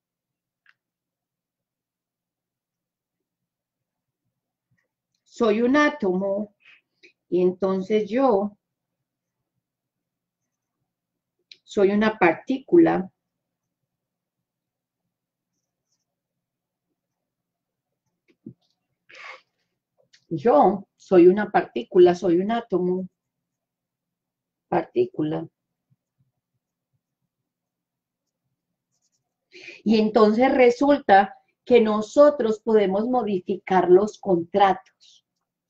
soy un átomo, y entonces yo soy una partícula yo soy una partícula, soy un átomo, partícula. Y entonces resulta que nosotros podemos modificar los contratos.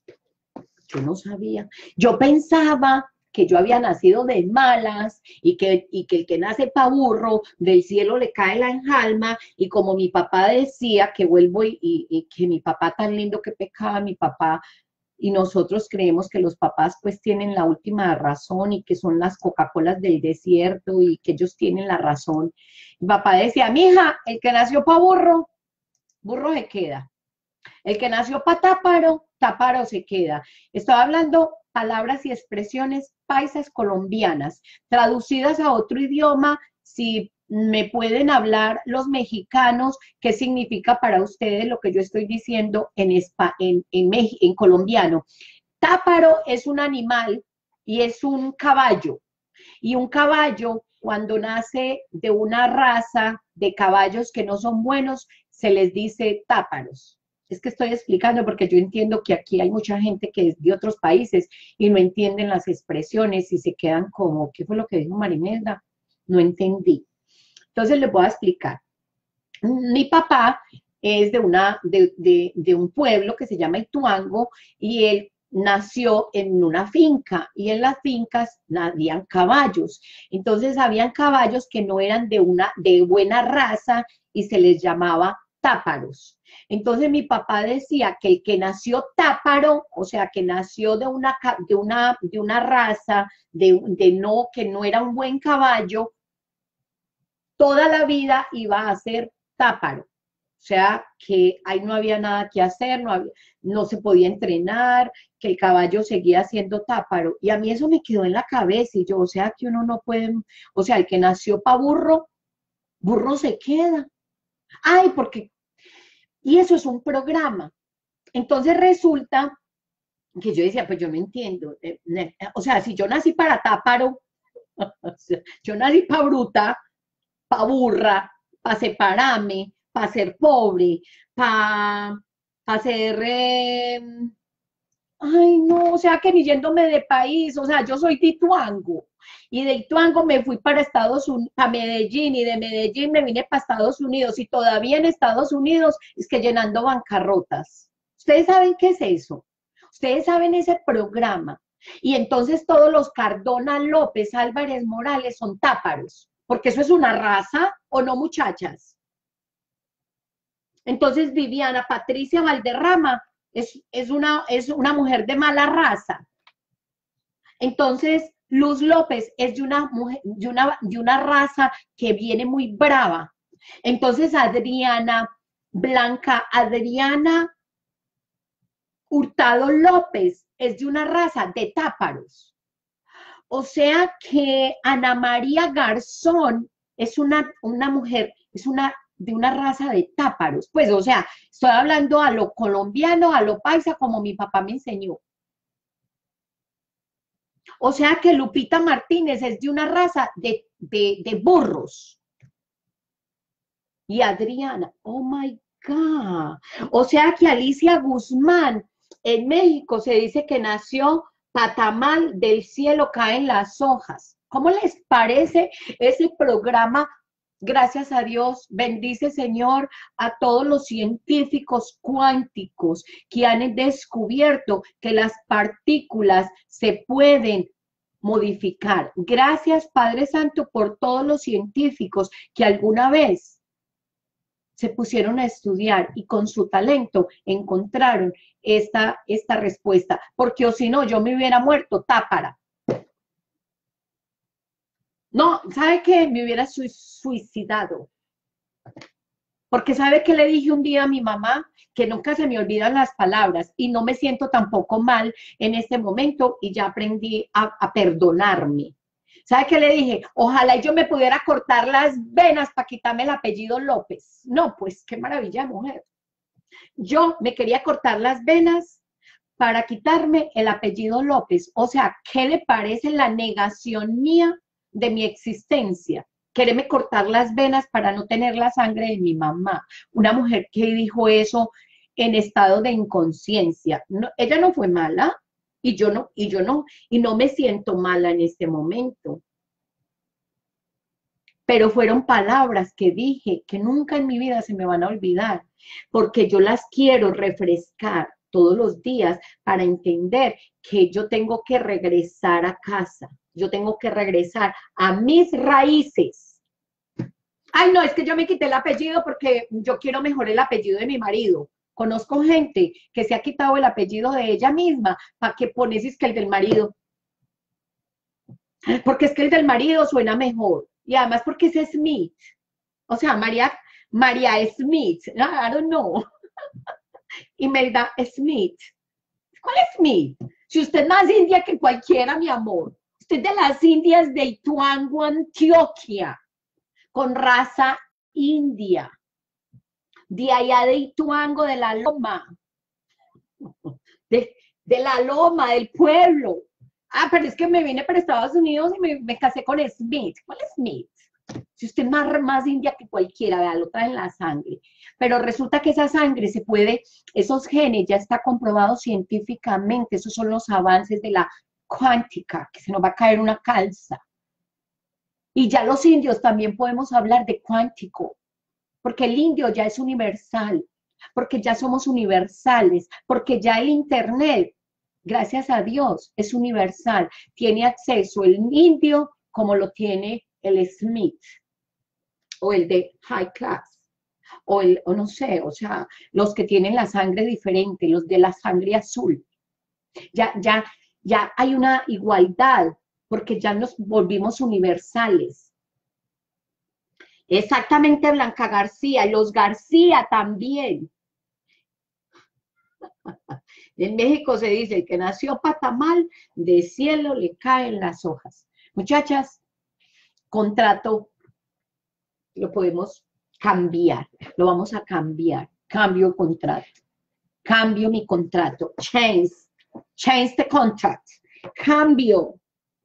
Yo no sabía. Yo pensaba que yo había nacido de malas y que, y que el que nace pa' burro, del cielo le cae la enjalma, y como mi papá decía, que vuelvo y, y, y que mi papá tan lindo que pecaba, mi papá, y nosotros creemos que los papás pues tienen la última razón y que son las Coca-Colas del desierto y que ellos tienen la razón. Mi papá decía, mija, el que nació pa' burro, burro se queda. El que nació pa' táparo, táparo se queda. Estaba hablando palabras y expresiones paisas colombianas, traducidas a otro idioma. Si me pueden hablar los mexicanos, ¿qué significa para ustedes lo que yo estoy diciendo en, en, en, en colombiano? Táparo es un animal y es un caballo. Y un caballo, cuando nace de una raza de caballos que no son buenos, se les dice táparos. Es que estoy explicando porque yo entiendo que aquí hay mucha gente que es de otros países y no entienden las expresiones y se quedan como, ¿qué fue lo que dijo Marimelda? No entendí. Entonces les voy a explicar. Mi papá es de, una, de, de, de un pueblo que se llama Ituango, y él nació en una finca, y en las fincas habían caballos. Entonces habían caballos que no eran de, una, de buena raza y se les llamaba táparos. Entonces mi papá decía que el que nació táparo, o sea, que nació de una, de una, de una raza de, de no, que no era un buen caballo, toda la vida iba a ser táparo. O sea, que ahí no había nada que hacer, no, había, no se podía entrenar, que el caballo seguía siendo táparo. Y a mí eso me quedó en la cabeza, y yo, o sea, que uno no puede, o sea, el que nació pa' burro, burro se queda. Ay, porque, y eso es un programa. Entonces resulta que yo decía, pues yo no entiendo. O sea, si yo nací para táparo, yo nací pa' bruta, pa' burra, pa' separarme, para ser pobre, para pa ser, eh, ay no, o sea que ni yéndome de país, o sea, yo soy de Ituango, y de Ituango me fui para Estados Unidos, para Medellín, y de Medellín me vine para Estados Unidos, y todavía en Estados Unidos es que llenando bancarrotas. ¿Ustedes saben qué es eso? ¿Ustedes saben ese programa? Y entonces todos los Cardona, López, Álvarez, Morales son táparos, porque eso es una raza, ¿o no, muchachas? Entonces Viviana Patricia Valderrama es, es, una, es una mujer de mala raza. Entonces Luz López es de una, mujer, de, una, de una raza que viene muy brava. Entonces Adriana Blanca, Adriana Hurtado López es de una raza de táparos. O sea que Ana María Garzón es una, una mujer, es una de una raza de táparos. Pues, o sea, estoy hablando a lo colombiano, a lo paisa, como mi papá me enseñó. O sea que Lupita Martínez es de una raza de, de, de burros. Y Adriana, oh my God. O sea que Alicia Guzmán en México se dice que nació patamal, del cielo caen las hojas. ¿Cómo les parece ese programa? Gracias a Dios, bendice Señor a todos los científicos cuánticos que han descubierto que las partículas se pueden modificar. Gracias Padre Santo por todos los científicos que alguna vez se pusieron a estudiar y con su talento encontraron esta, esta respuesta, porque o si no, yo me hubiera muerto tápara. No, ¿sabe qué? Me hubiera suicidado. Porque ¿sabe qué le dije un día a mi mamá? Que nunca se me olvidan las palabras y no me siento tampoco mal en este momento y ya aprendí a, a perdonarme. ¿Sabe qué le dije? Ojalá yo me pudiera cortar las venas para quitarme el apellido López. No, pues qué maravilla, mujer. Yo me quería cortar las venas para quitarme el apellido López. O sea, ¿qué le parece la negación mía de mi existencia? Quererme cortar las venas para no tener la sangre de mi mamá. Una mujer que dijo eso en estado de inconsciencia. No, ella no fue mala. Y yo no, y yo no, y no me siento mala en este momento. Pero fueron palabras que dije que nunca en mi vida se me van a olvidar, porque yo las quiero refrescar todos los días para entender que yo tengo que regresar a casa, yo tengo que regresar a mis raíces. Ay, no, es que yo me quité el apellido porque yo quiero mejor el apellido de mi marido. Conozco gente que se ha quitado el apellido de ella misma para que pones es que el del marido. Porque es que el del marido suena mejor. Y además porque es Smith. O sea, María, María Smith. I don't know. Imelda Smith. ¿Cuál es Smith? Si usted es más india que cualquiera, mi amor. Usted es de las indias de Ituango, Antioquia. Con raza india. De allá de Ituango, de la loma, de, de la loma, del pueblo. Ah, pero es que me vine para Estados Unidos y me, me casé con Smith. ¿Cuál es Smith? Si usted es más, más india que cualquiera, vea, lo trae en la sangre. Pero resulta que esa sangre se puede, esos genes ya está comprobado científicamente, esos son los avances de la cuántica, que se nos va a caer una calza. Y ya los indios también podemos hablar de cuántico. Porque el indio ya es universal, porque ya somos universales, porque ya el Internet, gracias a Dios, es universal. Tiene acceso el indio como lo tiene el Smith, o el de high class, o el, o no sé, o sea, los que tienen la sangre diferente, los de la sangre azul. Ya, ya, ya hay una igualdad, porque ya nos volvimos universales. Exactamente, Blanca García, los García también. En México se dice, el que nació patamal, de cielo le caen las hojas. Muchachas, contrato lo podemos cambiar, lo vamos a cambiar. Cambio el contrato, cambio mi contrato, change, change the contract, cambio.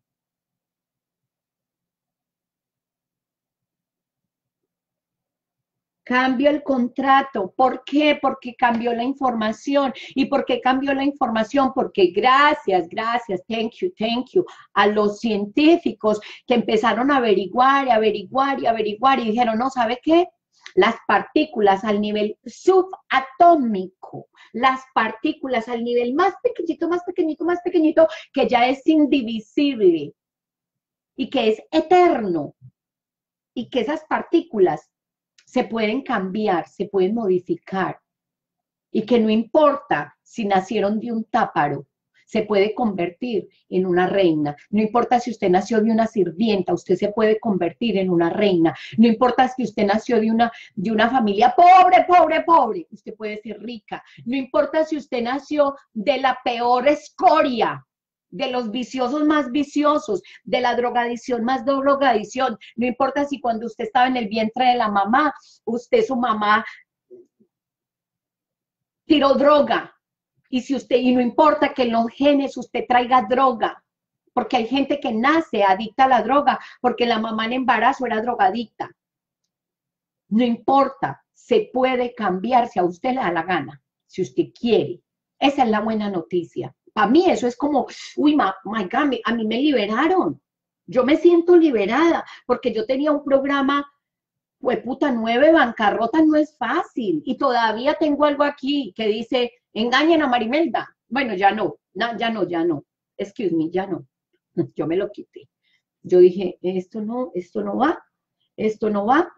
Cambio el contrato. ¿Por qué? Porque cambió la información. ¿Y por qué cambió la información? Porque gracias, gracias, thank you, thank you, a los científicos que empezaron a averiguar y averiguar y averiguar y dijeron, no, ¿sabe qué? Las partículas al nivel subatómico, las partículas al nivel más pequeñito, más pequeñito, más pequeñito, que ya es indivisible y que es eterno. Y que esas partículas se pueden cambiar, se pueden modificar, y que no importa si nacieron de un táparo, se puede convertir en una reina. No importa si usted nació de una sirvienta, usted se puede convertir en una reina. No importa si usted nació de una, de una familia pobre, pobre, pobre, usted puede ser rica. No importa si usted nació de la peor escoria, de los viciosos más viciosos, de la drogadicción más drogadicción. No importa si cuando usted estaba en el vientre de la mamá, usted, su mamá, tiró droga. Y si usted, y no importa que en los genes usted traiga droga, porque hay gente que nace adicta a la droga, porque la mamá en embarazo era drogadicta. No importa, se puede cambiar si a usted le da la gana, si usted quiere. Esa es la buena noticia. Para mí eso es como, uy, my, my God, a mí me liberaron. Yo me siento liberada, porque yo tenía un programa, pues puta, nueve bancarrotas no es fácil. Y todavía tengo algo aquí que dice, engañen a Marimelda. Bueno, ya no, no, ya no, ya no. Excuse me, ya no. Yo me lo quité. Yo dije, esto no, esto no va, esto no va.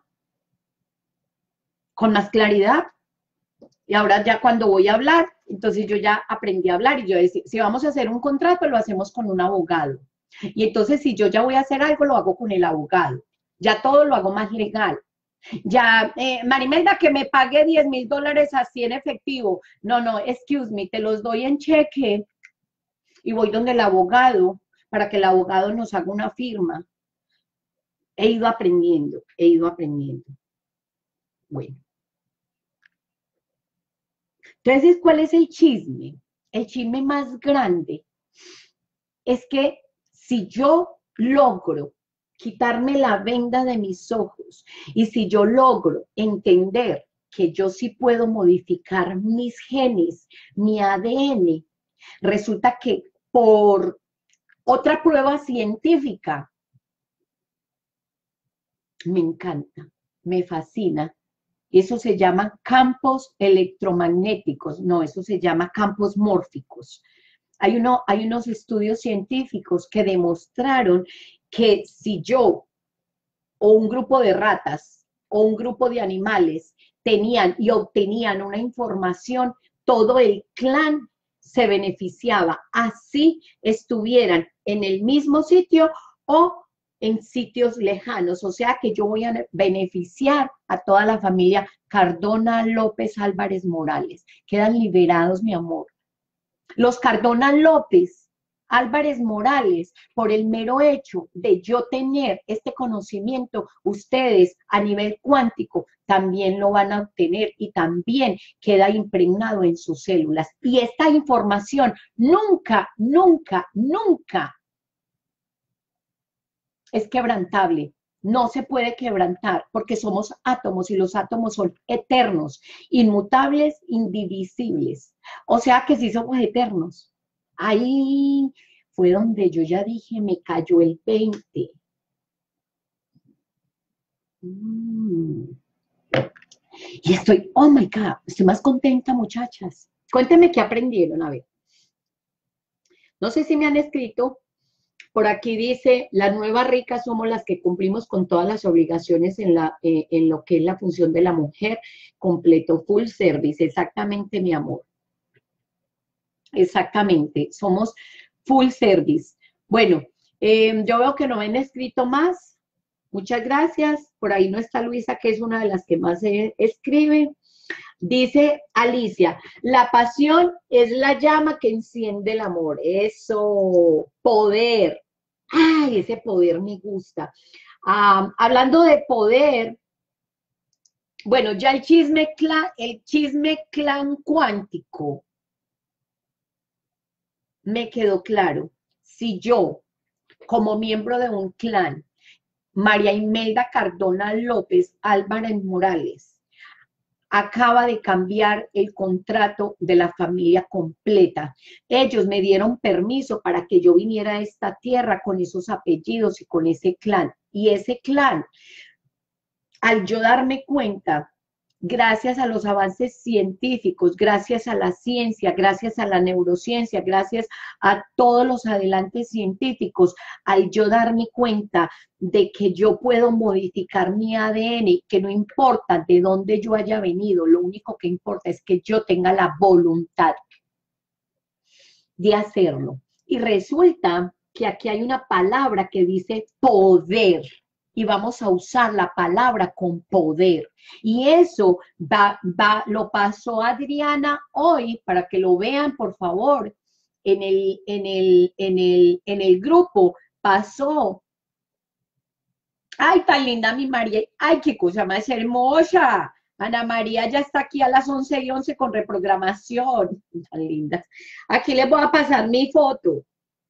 Con más claridad. Y ahora ya cuando voy a hablar, entonces yo ya aprendí a hablar y yo decía, si vamos a hacer un contrato, lo hacemos con un abogado. Y entonces si yo ya voy a hacer algo, lo hago con el abogado. Ya todo lo hago más legal. Ya, eh, Marimelda, que me pague diez mil dólares así en efectivo. No, no, excuse me, te los doy en cheque y voy donde el abogado para que el abogado nos haga una firma. He ido aprendiendo, he ido aprendiendo. Bueno. Entonces, ¿cuál es el chisme? El chisme más grande es que si yo logro quitarme la venda de mis ojos y si yo logro entender que yo sí puedo modificar mis genes, mi A D N, resulta que por otra prueba científica, me encanta, me fascina. Eso se llama campos electromagnéticos, no, eso se llama campos mórficos. Hay, uno, hay unos estudios científicos que demostraron que si yo o un grupo de ratas o un grupo de animales tenían y obtenían una información, todo el clan se beneficiaba, así estuvieran en el mismo sitio o en sitios lejanos, o sea que yo voy a beneficiar a toda la familia Cardona López Álvarez Morales. Quedan liberados, mi amor. Los Cardona López Álvarez Morales, por el mero hecho de yo tener este conocimiento, ustedes a nivel cuántico también lo van a obtener y también queda impregnado en sus células. Y esta información nunca, nunca, nunca es quebrantable, no se puede quebrantar porque somos átomos y los átomos son eternos, inmutables, indivisibles. O sea que sí somos eternos. Ahí fue donde yo ya dije, me cayó el veinte. Mm. Y estoy, oh my God, estoy más contenta, muchachas. Cuéntenme qué aprendieron, a ver. No sé si me han escrito. Por aquí dice, la nueva rica somos las que cumplimos con todas las obligaciones en, la, eh, en lo que es la función de la mujer, completo, full service, exactamente, mi amor. Exactamente, somos full service. Bueno, eh, yo veo que no me han escrito más. Muchas gracias. Por ahí no está Luisa, que es una de las que más se escribe. Dice Alicia, la pasión es la llama que enciende el amor. Eso, poder. Ay, ese poder me gusta. Ah, hablando de poder, bueno, ya el chisme clan, el chisme clan cuántico me quedó claro. Si yo, como miembro de un clan, María Imelda Cardona López Álvarez Morales, acaba de cambiar el contrato de la familia completa. Ellos me dieron permiso para que yo viniera a esta tierra con esos apellidos y con ese clan. Y ese clan, al yo darme cuenta, gracias a los avances científicos, gracias a la ciencia, gracias a la neurociencia, gracias a todos los adelantes científicos, al yo darme cuenta de que yo puedo modificar mi A D N, que no importa de dónde yo haya venido, lo único que importa es que yo tenga la voluntad de hacerlo. Y resulta que aquí hay una palabra que dice poder. Y vamos a usar la palabra con poder. Y eso va, va, lo pasó Adriana hoy, para que lo vean, por favor. en el, en el, en el, en el grupo pasó. Ay, tan linda mi María. Ay, qué cosa más hermosa. Ana María ya está aquí a las once y once con reprogramación. Tan lindas. Aquí les voy a pasar mi foto.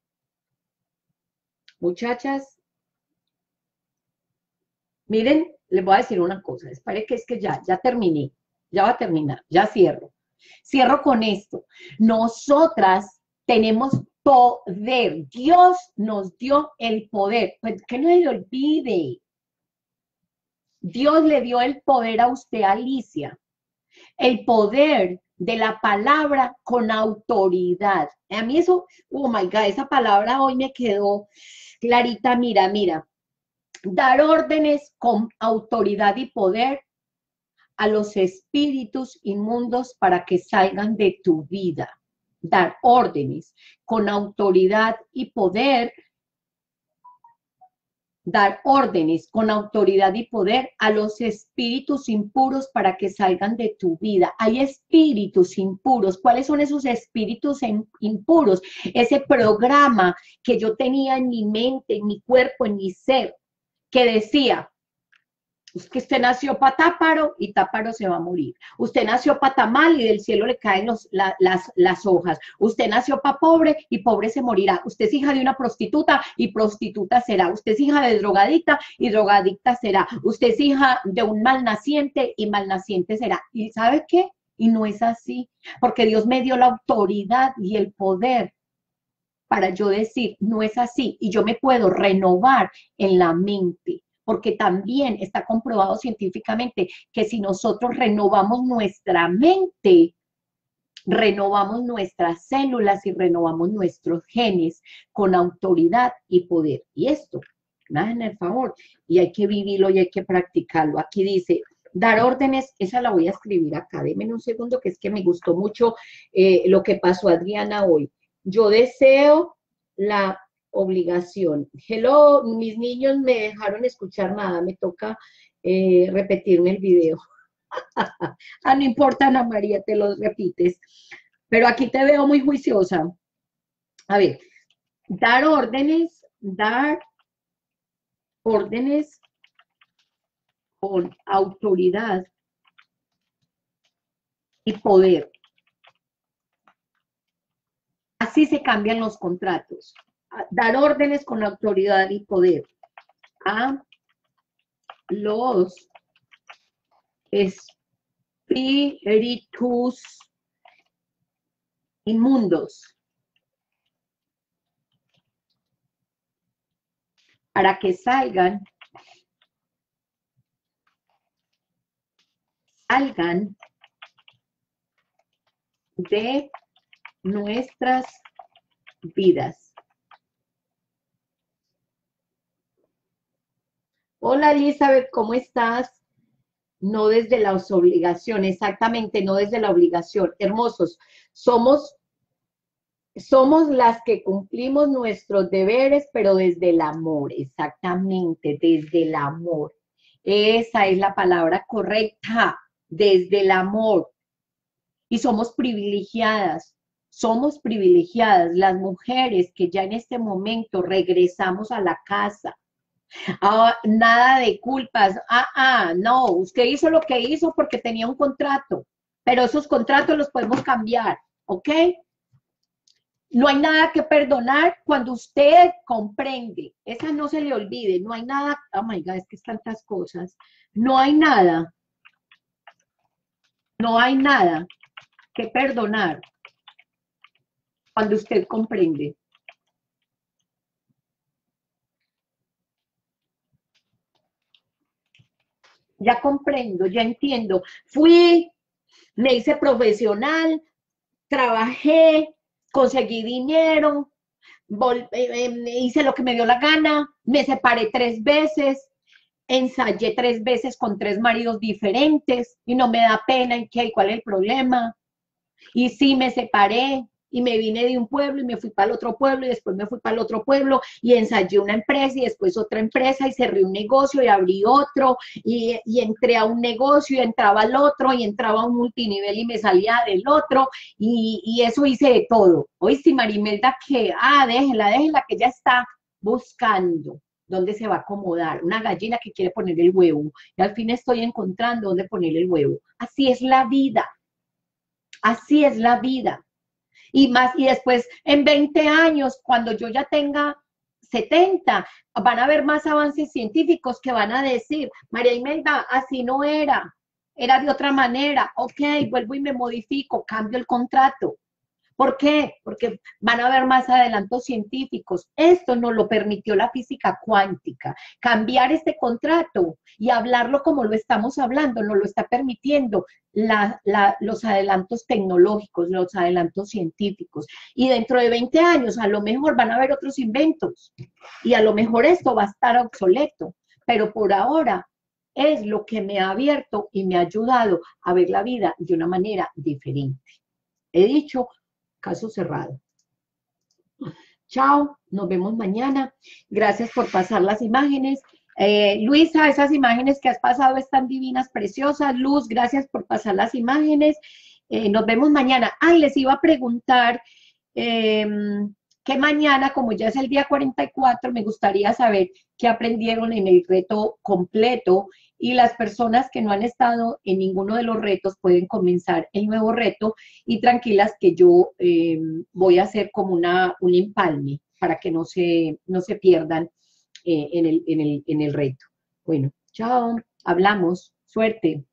Muchachas, miren, les voy a decir una cosa. Espere que es que ya, ya terminé. Ya va a terminar. Ya cierro. Cierro con esto. Nosotras tenemos poder. Dios nos dio el poder. Pues que no se le olvide. Dios le dio el poder a usted, Alicia. El poder de la palabra con autoridad. A mí eso, oh my God, esa palabra hoy me quedó clarita. Mira, mira. Dar órdenes con autoridad y poder a los espíritus inmundos para que salgan de tu vida. Dar órdenes con autoridad y poder, dar órdenes con autoridad y poder a los espíritus impuros para que salgan de tu vida. Hay espíritus impuros. ¿Cuáles son esos espíritus impuros? Ese programa que yo tenía en mi mente, en mi cuerpo, en mi ser, que decía, es que usted nació para Táparo y Táparo se va a morir. Usted nació para Tamal y del cielo le caen los, la, las, las hojas. Usted nació para pobre y pobre se morirá. Usted es hija de una prostituta y prostituta será. Usted es hija de drogadicta y drogadicta será. Usted es hija de un malnaciente y malnaciente será. ¿Y sabe qué? Y no es así, porque Dios me dio la autoridad y el poder para yo decir, no es así, y yo me puedo renovar en la mente, porque también está comprobado científicamente que si nosotros renovamos nuestra mente, renovamos nuestras células y renovamos nuestros genes con autoridad y poder. Y esto, me hacen el favor, y hay que vivirlo y hay que practicarlo. Aquí dice, dar órdenes, esa la voy a escribir acá, denme un segundo, que es que me gustó mucho eh, lo que pasó Adriana hoy. Yo deseo la obligación. Hello, mis niños me dejaron escuchar nada, me toca eh, repetirme el video. Ah, no importa, Ana María, te lo repites. Pero aquí te veo muy juiciosa. A ver, dar órdenes, dar órdenes con autoridad y poder. Así se cambian los contratos. Dar órdenes con autoridad y poder a los espíritus inmundos para que salgan, salgan de nuestras vidas. Hola Elizabeth, ¿cómo estás? No desde las obligaciones, exactamente, no desde la obligación. Hermosos, somos, somos las que cumplimos nuestros deberes, pero desde el amor, exactamente, desde el amor. Esa es la palabra correcta, desde el amor. Y somos privilegiadas, somos privilegiadas las mujeres que ya en este momento regresamos a la casa. Ah, nada de culpas, ah, ah, no, usted hizo lo que hizo porque tenía un contrato, pero esos contratos los podemos cambiar, ¿ok? No hay nada que perdonar cuando usted comprende, esa no se le olvide, no hay nada, oh my God, es que es tantas cosas, no hay nada, no hay nada que perdonar cuando usted comprende. Ya comprendo, ya entiendo. Fui, me hice profesional, trabajé, conseguí dinero, eh, hice lo que me dio la gana, me separé tres veces, ensayé tres veces con tres maridos diferentes y no me da pena en qué, cuál es el problema. Y sí, me separé, y me vine de un pueblo y me fui para el otro pueblo y después me fui para el otro pueblo y ensayé una empresa y después otra empresa y cerré un negocio y abrí otro y, y entré a un negocio y entraba al otro y entraba a un multinivel y me salía del otro y, y eso hice de todo. Hoy sí, Marimelda, que, ah, déjela, déjela, que ya está buscando dónde se va a acomodar, una gallina que quiere poner el huevo y al fin estoy encontrando dónde poner el huevo. Así es la vida, así es la vida. Y más, y después en veinte años, cuando yo ya tenga setenta, van a haber más avances científicos que van a decir, María Imelda, así no era, era de otra manera, ok, vuelvo y me modifico, cambio el contrato. ¿Por qué? Porque van a haber más adelantos científicos. Esto nos lo permitió la física cuántica. Cambiar este contrato y hablarlo como lo estamos hablando, nos lo está permitiendo la, la, los adelantos tecnológicos, los adelantos científicos. Y dentro de veinte años, a lo mejor van a haber otros inventos. Y a lo mejor esto va a estar obsoleto. Pero por ahora es lo que me ha abierto y me ha ayudado a ver la vida de una manera diferente. He dicho, caso cerrado. Chao, nos vemos mañana. Gracias por pasar las imágenes. Eh, Luisa, esas imágenes que has pasado están divinas, preciosas. Luz, gracias por pasar las imágenes. Eh, nos vemos mañana. Ay, les iba a preguntar eh, que mañana, como ya es el día cuarenta y cuatro, me gustaría saber qué aprendieron en el reto completo y las personas que no han estado en ninguno de los retos pueden comenzar el nuevo reto y tranquilas que yo eh, voy a hacer como una, un empalme para que no se, no se pierdan eh, en, el, en, el, en el reto. Bueno, chao, hablamos, suerte.